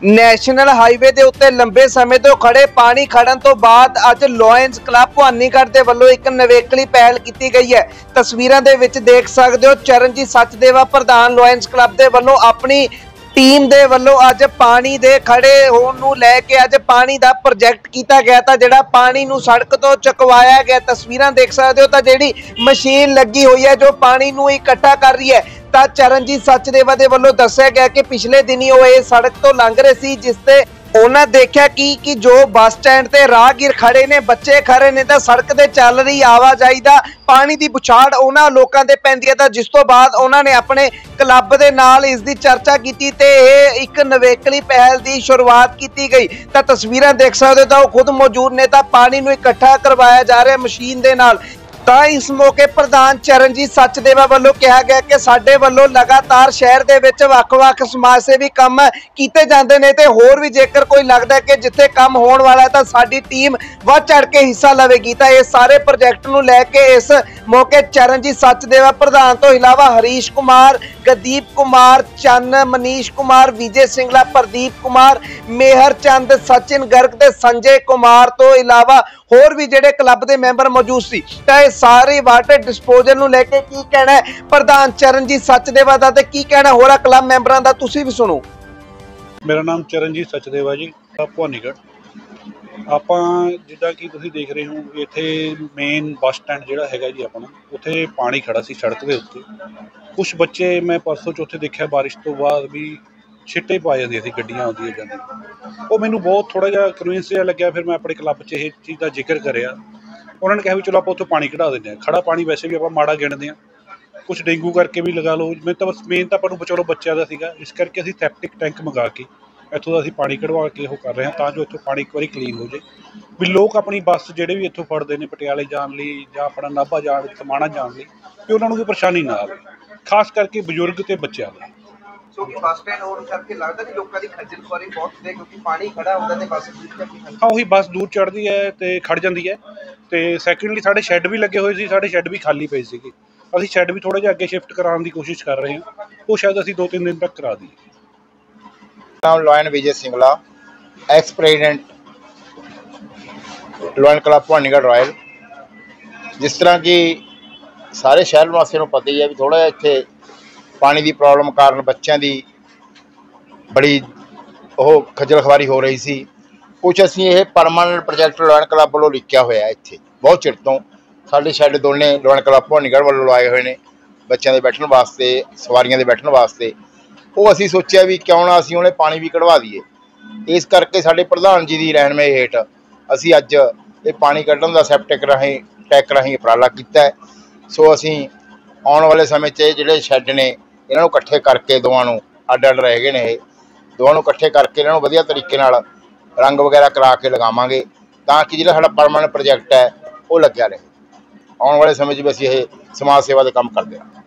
National highway ਦੇ ਉੱਤੇ ਲੰਬੇ ਸਮੇਂ ਤੋਂ ਖੜੇ ਪਾਣੀ ਖੜਨ ਤੋਂ ਬਾਅਦ ਅੱਜ ਲਾਇਨਜ਼ ਕਲੱਬ ਭਵਾਨੀਗੜ੍ਹ ਦੇ ਵੱਲੋਂ ਇੱਕ ਨਵੇਕਲੀ ਪਹਿਲ ਕੀਤੀ ਗਈ ਹੈ। ਤਸਵੀਰਾਂ ਦੇ ਵਿੱਚ ਦੇਖ ਸਕਦੇ ਹੋ ਚਰਨਜੀਤ ਸਚਦੇਵਾ ਪ੍ਰਧਾਨ ਲਾਇਨਜ਼ ਕਲੱਬ ਦੇ ਵੱਲੋਂ ਆਪਣੀ टीम दे वल्लों अज पानी दे खड़े होण नूं लैके अज पानी दा प्रोजैक्ट कीता गया तां जिहड़ा पानी नूं सड़क तो चकवाया गया। तस्वीरां देख सकते हो तां जिहड़ी मशीन लगी हुई है जो पानी नूं इकट्ठा कर रही है। तां चरणजीत सचदेवा दे वल्लों दस्सिया गया कि पिछले दिनी वो इस सड़क तो लंघ रहे सी जिस ते उन्होंने देखा कि जो बस स्टैंड ते राहगीर खड़े ने बच्चे खड़े ने तां सड़क ते चल रही आवाजाही दा पानी दी बुछाड़ उन्हां लोकां ते पैंदी है। तां जिस तो बाद उन्होंने अपने क्लब दे नाल इस दी चर्चा की ते एक नवेकली पहल की शुरुआत की गई। तां तस्वीरां देख सकते हो तां खुद मौजूद ने तां पानी नूं इकट्ठा करवाया जा रहा है मशीन दे नाल। ਤਾਂ इस मौके प्रधान चरणजीत सचदेवा ਵੱਲੋਂ ਕਿਹਾ ਗਿਆ ਕਿ ਸਾਡੇ ਵੱਲੋਂ लगातार शहर ਦੇ ਵਿੱਚ ਵੱਖ-ਵੱਖ ਸਮਾਜ ਸੇਵੀ ਕੰਮ ਕੀਤੇ ਜਾਂਦੇ ਨੇ ਤੇ ਹੋਰ ਵੀ ਜੇਕਰ ਕੋਈ ਲੱਗਦਾ ਕਿ ਜਿੱਥੇ ਕੰਮ ਹੋਣ ਵਾਲਾ ਹੈ ਤਾਂ ਸਾਡੀ ਟੀਮ ਵੱਧ ਚੜ ਕੇ ਹਿੱਸਾ ਲਵੇਗੀ। ਤਾਂ ਇਹ ਸਾਰੇ ਪ੍ਰੋਜੈਕਟ ਨੂੰ ਲੈ ਕੇ ਇਸ मौके चरणजीत सचदेवा प्रधान तो इलावा हरीश कुमार, गदीप कुमार, चन्न, मनीष कुमार, विजय सिंगला, प्रदीप कुमार, मेहर चंद, सचिन गर्ग ते संजय कुमार तो इलावा होर भी जिहड़े क्लब के मैंबर मौजूद सी। तां इह सारे वाटर डिस्पोजल नूं लैके की कहना है प्रधान चरणजीत सचदेवा दा ते की कहना होरा क्लब मैंबरां दा तुसीं भी सुणो। मेरा नाम चरणजीत सचदेवा जी, भवानीगढ़। ਆਪਾਂ ਜਿੱਦਾਂ ਕਿ ਤੁਸੀਂ ਦੇਖ ਰਹੇ ਹੋ ਇੱਥੇ ਮੇਨ ਬੱਸ ਸਟੈਂਡ ਜਿਹੜਾ ਹੈਗਾ ਜੀ ਆਪਣਾ ਉੱਥੇ ਪਾਣੀ ਖੜਾ ਸੀ ਸੜਕ ਦੇ ਉੱਤੇ। ਕੁਝ ਬੱਚੇ ਮੈਂ ਪਰਸੋਂ ਚੌਥੇ ਦੇਖਿਆ ਬਾਰਿਸ਼ ਤੋਂ ਬਾਅਦ ਵੀ ਛਿੱਟੇ ਪਾ ਜਾਂਦੀਆਂ ਸੀ ਗੱਡੀਆਂ ਆਉਂਦੀਆਂ ਜਾਂਦੀਆਂ। ਉਹ ਮੈਨੂੰ ਬਹੁਤ ਥੋੜ੍ਹਾ ਜਿਹਾ ਕਨਵਿੰਸ ਜਿਹਾ ਲੱਗਿਆ। ਫਿਰ ਮੈਂ ਆਪਣੇ ਕਲੱਬ 'ਚ ਇਹ ਚੀਜ਼ ਦਾ ਜ਼ਿਕਰ ਕਰਿਆ। ਉਹਨਾਂ ਨੇ ਕਿਹਾ ਵੀ ਚਲੋ ਆਪਾਂ ਉੱਥੋਂ ਪਾਣੀ ਕਢਾ ਦਿੰਦੇ ਹਾਂ। ਖੜਾ ਪਾਣੀ ਵੈਸੇ ਵੀ ਆਪਾਂ ਮਾੜਾ ਗਿਣਦੇ ਹਾਂ, ਕੁਛ ਡੇਂਗੂ ਕਰਕੇ ਵੀ ਲਗਾ ਲਓ। ਮੈਂ ਤਾਂ ਬਸ ਮੇਨ ਤਾਂ ਆਪਾਂ ਨੂੰ ਚਲੋ ਬੱਚਿਆਂ ਦਾ ਸੀਗਾ, ਇਸ ਕਰਕੇ ਅਸੀਂ ਸੈਪਟਿਕ ਟੈਂਕ ਮੰਗਾ ਕੇ ਇੱਥੋਂ ਦਾ ਅਸੀਂ ਪਾਣੀ ਕਢਵਾ ਕੇ ਉਹ ਕਰ ਰਹੇ ਹਾਂ ਤਾਂ ਜੋ ਇੱਥੋਂ ਪਾਣੀ ਇੱਕ ਵਾਰੀ ਕਲੀਨ ਹੋ ਜਾਏ ਵੀ ਲੋਕ ਆਪਣੀ ਬੱਸ ਜਿਹੜੇ ਵੀ ਇੱਥੋਂ ਫੜਦੇ ਨੇ ਪਟਿਆਲੇ ਜਾਣ ਲਈ ਜਾਂ ਆਪਣਾ ਨਾਭਾ ਜਾਣ ਸਮਾਣਾ ਜਾਣ ਲਈ ਵੀ ਉਹਨਾਂ ਨੂੰ ਕੋਈ ਪਰੇਸ਼ਾਨੀ ਨਾ ਆਵੇ, ਖਾਸ ਕਰਕੇ ਬਜ਼ੁਰਗ ਤੇ ਬੱਚਿਆਂ ਨੂੰ। ਸੋ ਕਿ ਬੱਸ ਸਟੈਂਡ ਹੋਣ ਕਰਕੇ ਲੱਗਦਾ ਕਿ ਲੋਕਾਂ ਦੀ ਖੱਜਲ ਖੁਆਰੀ ਬਹੁਤ ਹੁੰਦੀ ਕਿਉਂਕਿ ਪਾਣੀ ਖੜਾ ਹੁੰਦਾ ਤੇ ਬੱਸ ਦੂਰ ਚੜ੍ਹਦੀ ਹੈ। ਹਾਂ, ਉਹੀ ਬੱਸ ਦੂਰ ਚੜ੍ਹਦੀ ਹੈ ਤੇ ਖੜ ਜਾਂਦੀ ਹੈ। ਤੇ ਸੈਕਿੰਡਲੀ ਸਾਡੇ ਸ਼ੈੱਡ ਵੀ ਲੱਗੇ ਹੋਏ ਸੀ, ਸਾਡੇ ਸ਼ੈੱਡ ਵੀ ਖਾਲੀ ਪਏ ਸੀਗੇ। ਅਸੀਂ ਸ਼ੈੱਡ ਵੀ ਥੋੜ੍ਹਾ ਜਿਹਾ ਅੱਗੇ ਸ਼ਿਫਟ ਕਰਾਉਣ ਦੀ ਕੋਸ਼ਿਸ਼ ਕਰ ਰਹੇ ਹਾਂ, ਉਹ ਸ਼ਾਇਦ ਅਸੀਂ 2-3 ਦਿਨ ਤੱਕ ਕਰਾ ਦਈਏ। नाम lion Vijay Singla, ex president lion club Bhawanigarh royal. जिस तरह की सारे शहर वासियों को पता ही है भी थोड़ा जिहा इत्थे पानी की प्रॉब्लम कारण बच्चों की बड़ी खज्जल खवारी हो रही सी। कुछ असीं ये परमानेंट प्रोजैक्ट लॉयन क्लब वालों लिखिया होया इत्थे बहुत चिर तो साडे शैड दोने लॉयन क्लब भवानीगढ़ वालों लाए हुए ने बच्चों के बैठने वास्ते, सवारियां के बैठने वास्ते। वो असी सोचा भी क्यों ना असी उन्हें पानी भी कढ़वा दीए। इस करके साडे प्रधान जी की रहनमाई हेठ असी अज ये पानी कढ़न का सैप्टिक राही टैंक राही उपराला किया है। सो असी आने वाले समय जिहड़े शैड ने इन्हां नूं इकट्ठे करके दोवां नूं अड्ड अड्ड रह गए ने, दोवां नूं इकट्ठे करके इन्हां नूं वधिया तरीके नाल रंग वगैरह करा के लगावांगे तां कि जिहड़ा साडा परमानेंट प्रोजैक्ट है वो लग्या रहे। आने वाले समय में असी ये समाज सेवा के काम करते हैं।